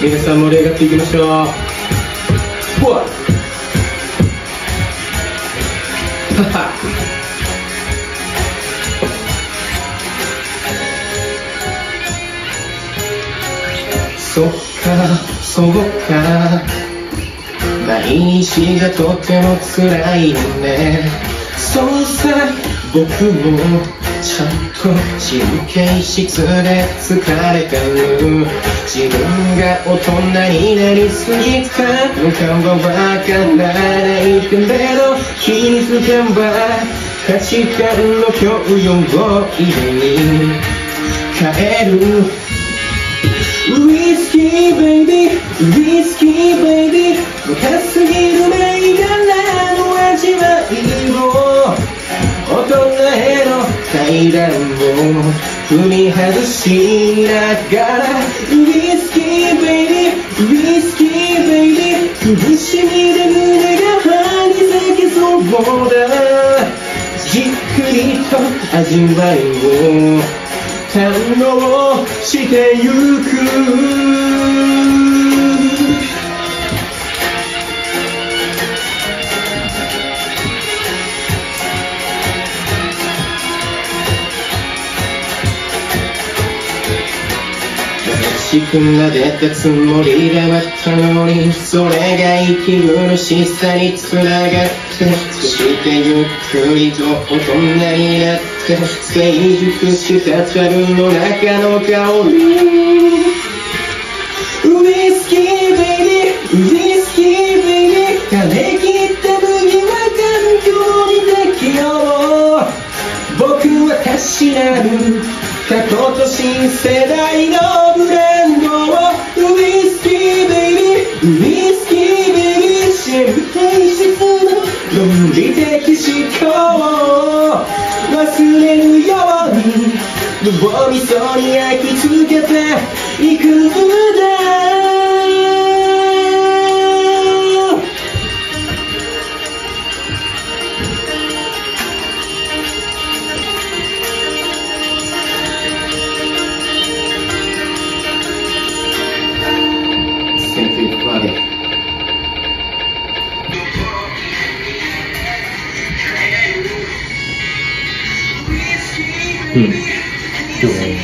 皆さん盛り上がっていきましょう。ほわそっかそうか、毎日がとても辛いね。そうさ、僕もちゃんと神経質で疲れてる。自分が大人になりすぎたのかはわからないけれど、気づけば価値観の教養を家に変える。ウイスキーベイビー、ウイスキーベイビー、若すぎる銘柄の味わいを、大人への階段を踏み外しながら、ウイスキーベイビー、ウイスキーベイビー、苦しみで胸が張り裂けそうだ。じっくりと味わいを堪能してゆく。優しく撫でたつもりではったのに、それが息苦しさにつながって、そしてゆっくりと大人になって成熟した樽の中の香り。ウイスキーベイビー、ウイスキーベイビー、枯れ切った麦は環境に適応。僕はたしなる過去と新世代のブレンドを。ウイスキーベイビー、ウイスキーベイビー、神経質の論理的思考を忘れるように脳みそに焼き付けていくんだ。うん。